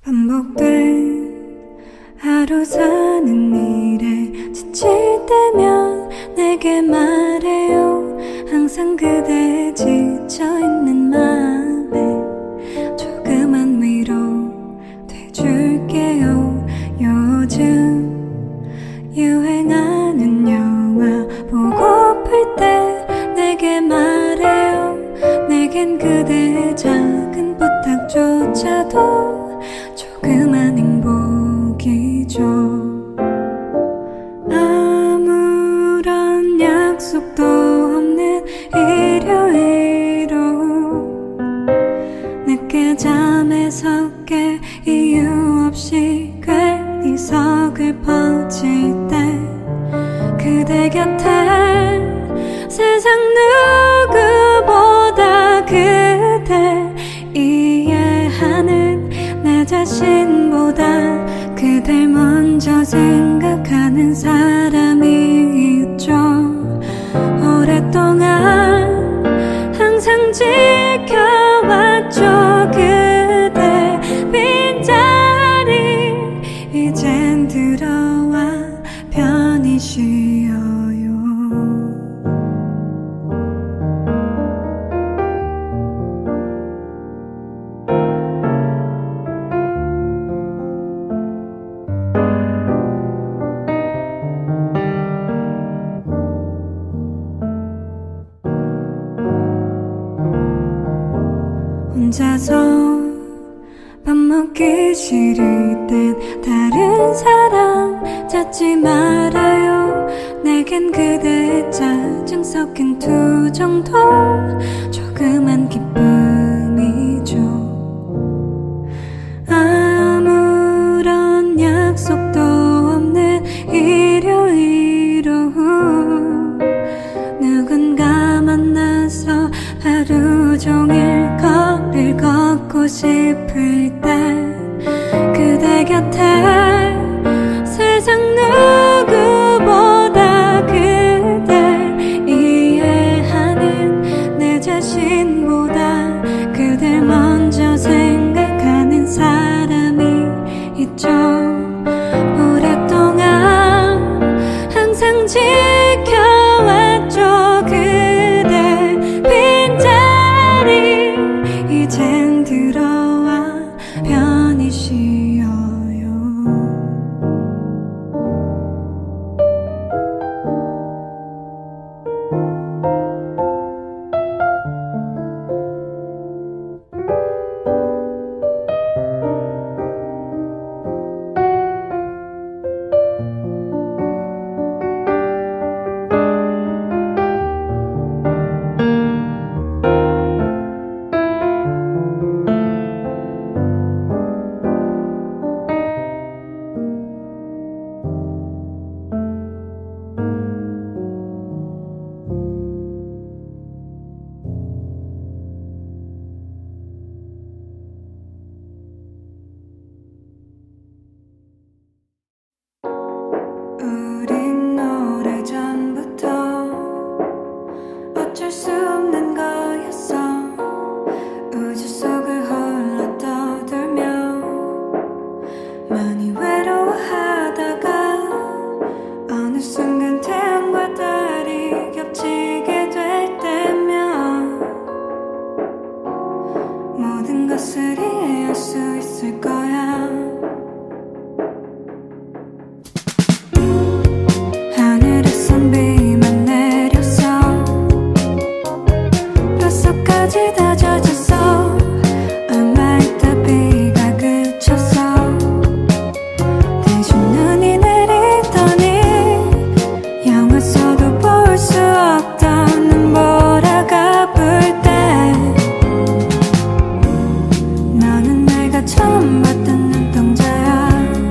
반복된 하루 사는 일에 지칠 때면 내게 말해요. 항상 그대에 지쳐있는 마음에 조그만 위로 돼줄게요. 요즘 유행하는 영화 보고플 때 내게 말해요. 내겐 그대의 작은 부탁조차도 조그만 행복이죠. 아무런 약속도 없는 일요일 오후 늦게 잠에서 깨 이유 없이 괜히 서글퍼질 때 그대 곁에 세상 누구보다 그대 이해하는 내 자신보다 그댈 먼저 생각하는 사람이 있죠. 오랫동안 항상 지켜왔죠. 그대 빈자리 이젠 들어와 편히 쉬어요. 혼자서 밥 먹기 싫을 땐 다른 사람 찾지 말아요. 내겐 그대의 짜증 섞인 투정도 조그만 기쁨이죠. 아무런 약속도 없는 일요일 오후 누군가 만나서 하루 종일 거리를 걷고 싶을 때 그대 곁에 세상 누구보다 그댈 이해하는 내 자신보다 그댈 먼저 생각하는 사람이 있죠. 오랫동안 항상 지켜왔죠. 그대 빈자리 이젠 들어와 편히 쉬어요. 우린 오래전부터 어쩔 수 없는 거였어. 우주 속을 홀로 떠돌며 많이 외로워하다가 어느 순간 태양과 달이 겹치게 될 때면 모든 것을 이해할 수 있을 거야. 비만 내렸어. 뼛속까지 다 젖었어. 얼마 있다 비가 그쳤어. 대신 눈이 내리더니 영화 속도 볼 수 없던 눈보라가 불 때 너는 내가 처음 봤던 눈동자야.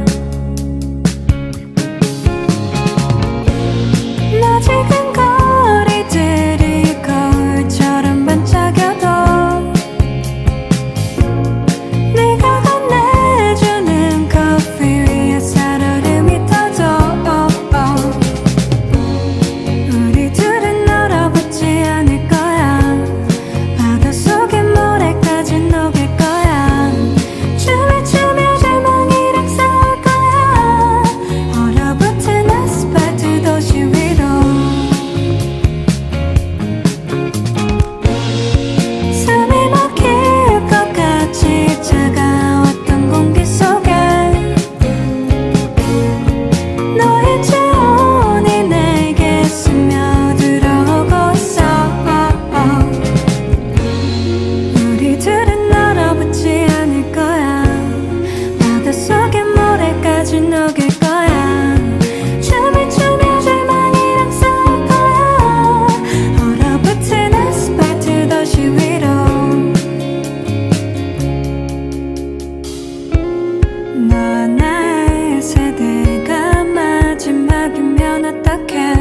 지금 거리들이 거울처럼 반짝여도 네가 건네주는 커피 위에 살얼음이 터져. 우리 둘은 얼어붙지 않을 거야. 바닷속의 모래까지 녹일 거야. 춤을 추며 녹일 거야. 춤을 추며 절망이랑 싸울 거야. 얼어붙은 아스팔트 도시 위로 너 나의 세대가 마지막이면 어떡해.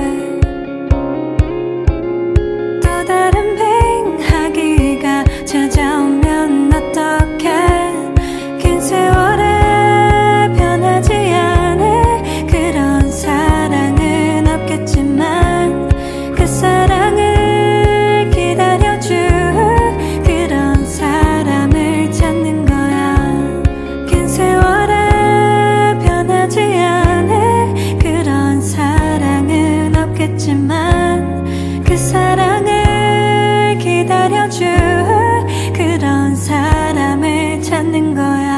또 다른 빙하기가 찾아오면 어떡해. 긴 세월에 변하지 않을 그런 사랑은 없겠지만 그 사랑을 기다려줄 그런 사람을 찾는 거야. 긴 세월에 변하지 않을 그런 사랑은 없겠지만 그 사랑을 기다려줄 그런 사람을 찾는 거야.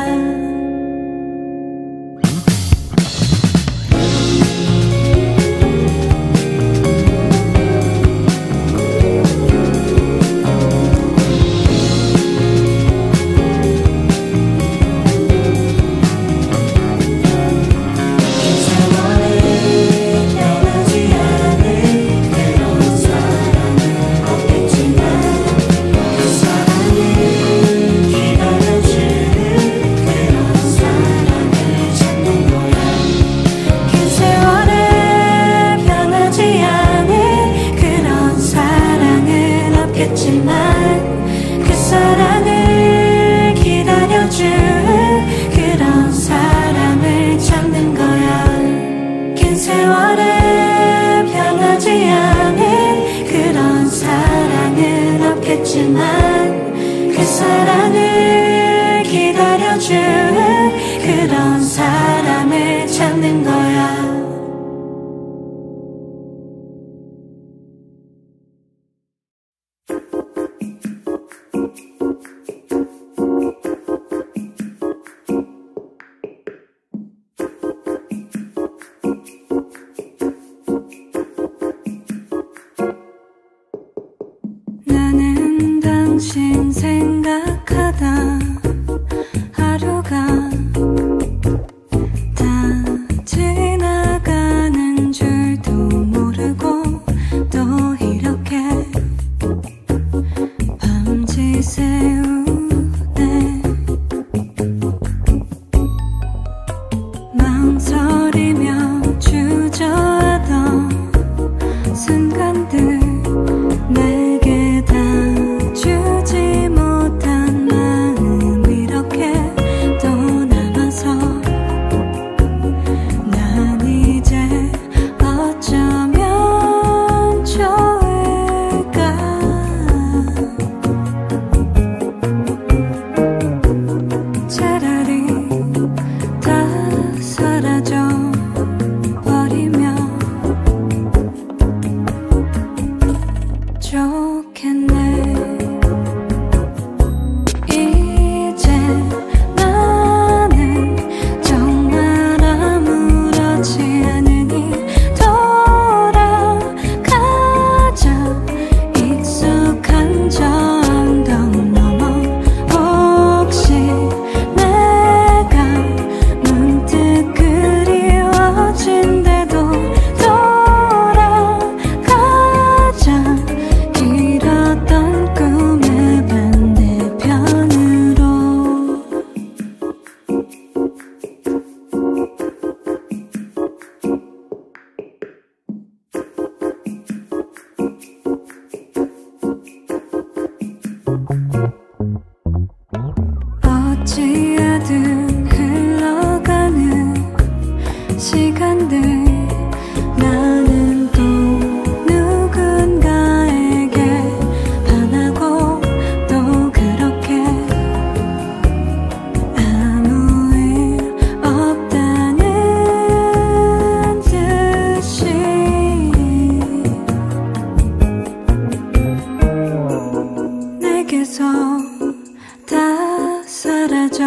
긴 세월에 변하지 않을 그런 사랑은 없겠지만 그 사랑을 기다려줄 그런 사람을 찾는 거야. 긴 세월에 변하지 않을 그런 사랑은 없겠지만 그 사랑을 기다려줄 그런 사람을 찾는 거야. 나는 당신 생각하다 하루가 다 지나가는 줄도 모르고 또 이렇게 밤지 새우네. 망설이며 주저하던 순간들 내게 다 주지 못한 마음 이렇게 또 남아서 난 이제 어쩌면 좋을까. 차라리 다 사라져 버리면 좋겠네. 이제 나는 정말 아무렇지 않으니 돌아가자. 익숙한 저 언덕 넘어 혹시 내가 문득 그리워진대도 돌아가자. 길었던 꿈의 반대편으로 어찌하든 흘러가는 시간들 나는 또 누군가에게 반하고 또 그렇게 아무 일 없다는 듯이 내게서 다 사라져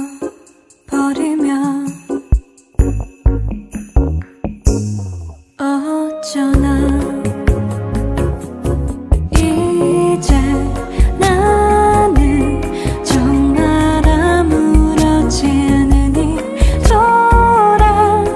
버리면 어쩌나. 이제 나는 정말 아무렇지 않으니 돌아가자.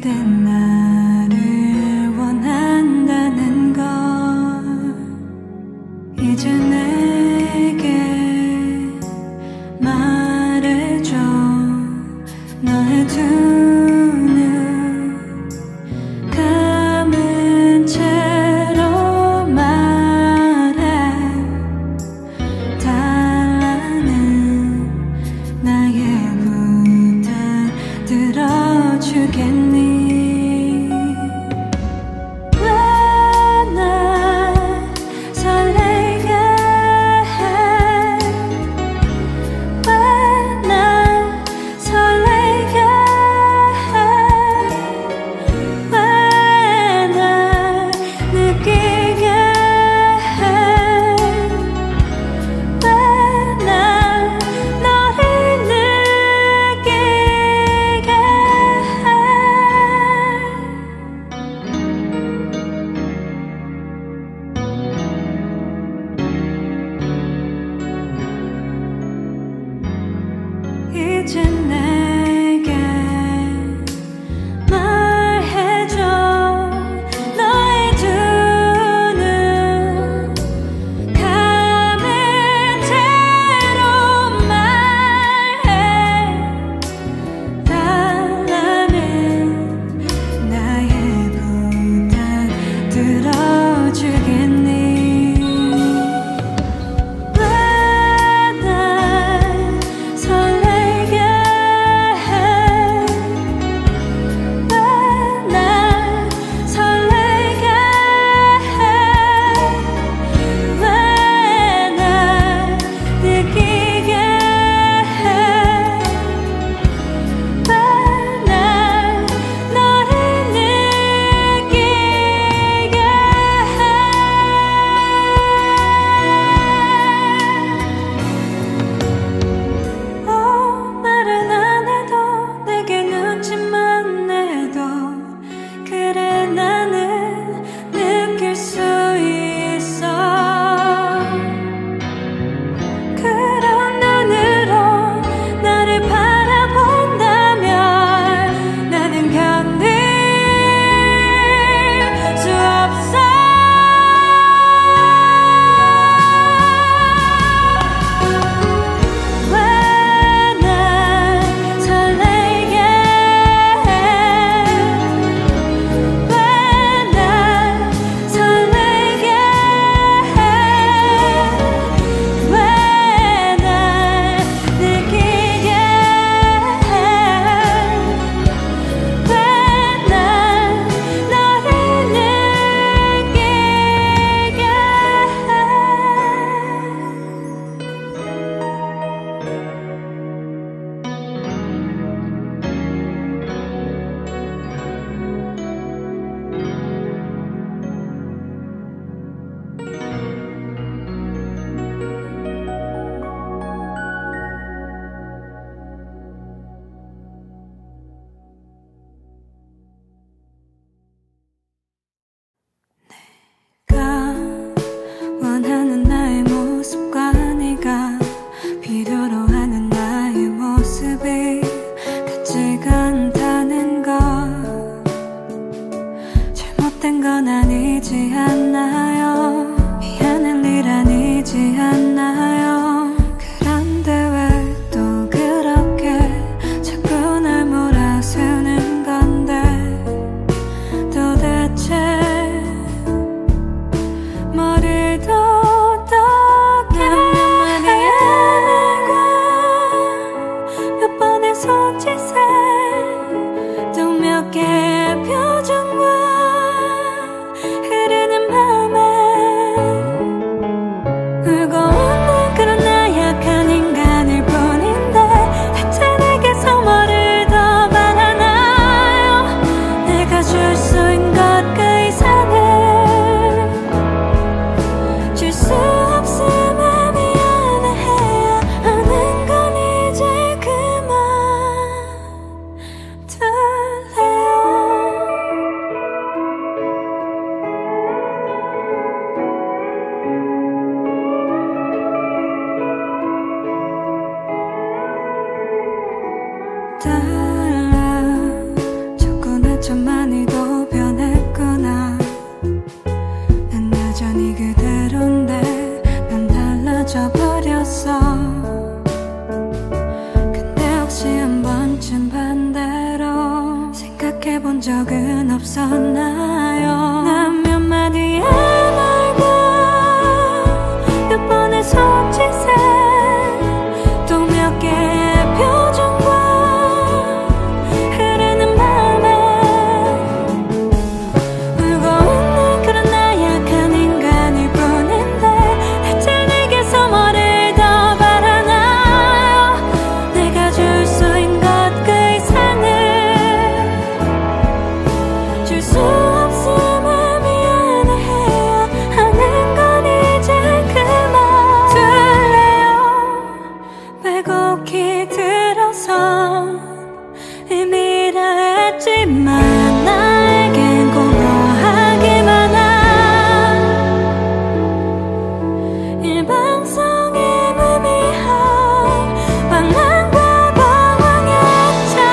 그댄 나를 원한다는 걸 이제 내게 말해줘. 너의 두 눈 감은 채로 말해. 달라는 나의 부탁 들어주겠니? 왜 날 설레게 해? 왜 날 설레게 해? 왜 날 느끼게 해? 왜 날 너를 느끼게 해? 이제 내게 말해줘. 너의 두 눈 감은 채로 말해. 달라는 나의 부탁 들어주겠니? 왜 날 설레게 해? 왜 날 설레게 해? 왜 날 느끼게 해? 왜 날 너를 느끼게 해? 말은 안 해도 내게 눈치만 내도 그래 나는 느낄 수 있어. 그런 눈으로 나를 바라본다면 나는 견딜 수 없어. 왜 날 설레게 해? 왜 날 설레게 해? 왜 날 느끼게 해? 왜 날 너를 느끼게 해? 내가 원하는 나의 모습과 네가 필요로 하는 나의 모습이 같지가 않다는 것. 잘못된 건 아니지 않나요? 미안한 일 아니지 않나요? 그런데 왜 또 그렇게 자꾸 날 몰아세우는 건데 도대체 머리도 어떻게 몇 마디의 말과 몇 번의 손짓에 또 몇 개의 표정과 흐르는 맘에 울고 웃는 그런 나약한 인간일 뿐인데 대체 내게서 뭐를 더 바라나요? 내가 줄 수 있는 것 그 이상을 줄 수 없음에 미안해해야 하는 건 이제 그만 둘래요. 달라 자꾸 나 참 많이도 변했구나. 난 여전히 그대로인데 난 달라져 버렸어. 근데 혹시 한 번쯤 반대로 생각해본 적은 없었나요? 난 몇 마디의 말과 몇 번의 손짓에 또 몇 개의 표정과 흐르는 맘에 울고 웃는 그런 나약한 인간일 뿐인데 대체 내게서 뭐를 더 바라나요? 내가 줄 수 있는 것 그 이상을 줄 수 없음을 미안해해야 하는 건 이제 그만 둘래요. 왜곡히 들어선 의미라 했지만 나에겐 공허하기만 한 일방성의 무미한 방랑과 방황의 차.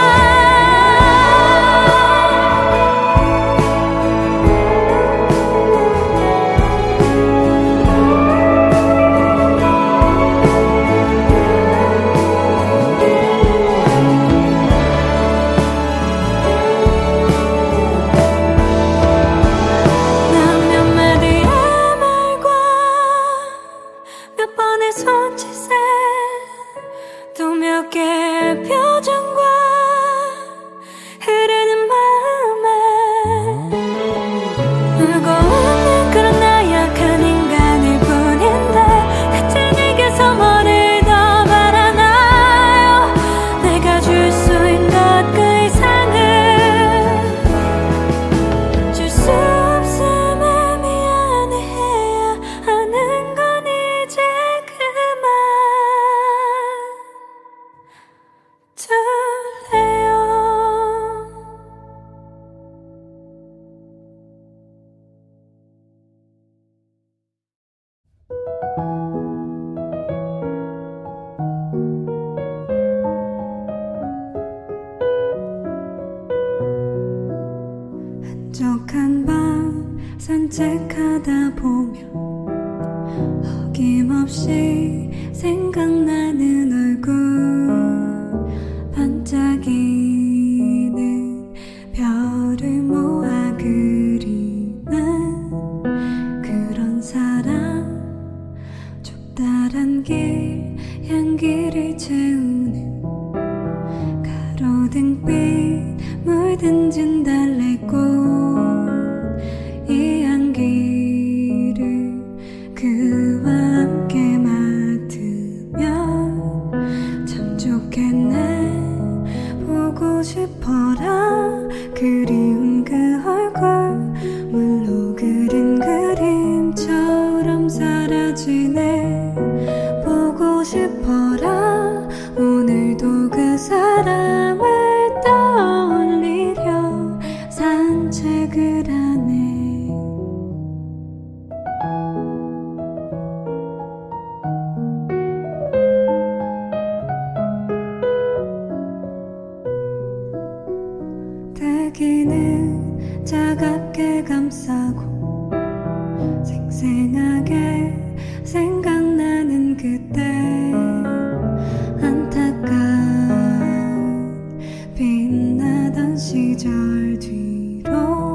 난 몇 마디의 말과 몇 번의 손짓에 또 몇 개의 표정과 흐르는 마음에 울고 웃는 그런 나약한 인간일 뿐인데 대체 내게서 뭐를 더 바라나요? 내가 줄 수 있는 것 그 이상을 줄 수 없음을 미안해해야 하는 건 이제 그만 둘래요. 한적한 밤 산책하다 보면 어김없이 생각나는 얼굴 반짝이는 별을 모아 그리는 그런 사람. 좁다란 길 향기를 채우는 가로등빛 물든 진달래꽃 이 향기를 그와 함께 맡으면 참 좋겠네. 보고 싶어라 그리운 그 얼굴 물로 그린 그림처럼 사라지네. 보고 싶어라 오늘도 그 사람을 떠올리려 산책을 하네. 대기는 차갑게 감싸고 생생하게 생각나는 그때 안타까운 빛나던 시절 뒤로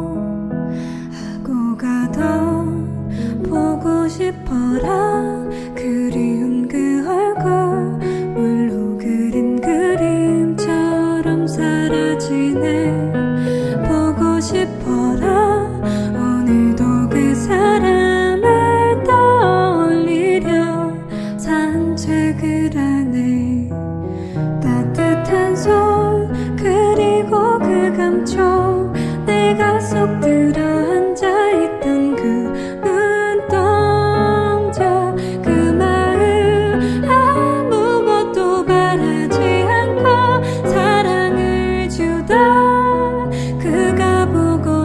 하고 가던 보고 싶어라 그리운 그 얼굴 물로 그린 그림처럼 사라지네. 보고 싶어라 오늘도 그 사람을 떠올리려 산책을 하네. 따뜻한 손 그리고 그 감촉 내가 쏙 들어 앉아있던 그 눈동자 그 마음 아무것도 바라지 않고 사랑을 주던 그가 보고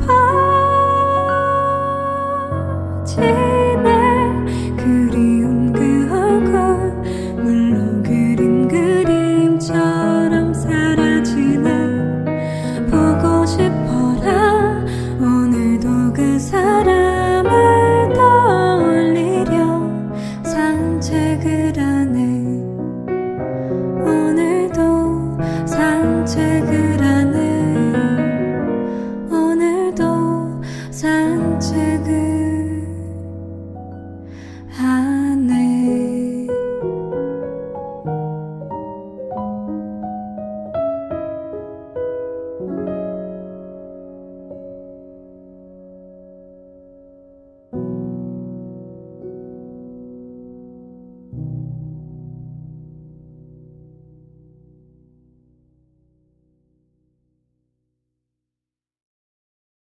싶어지네. 그리운 그 얼굴 물로 그린 그림처럼 사라지네. 보고 싶어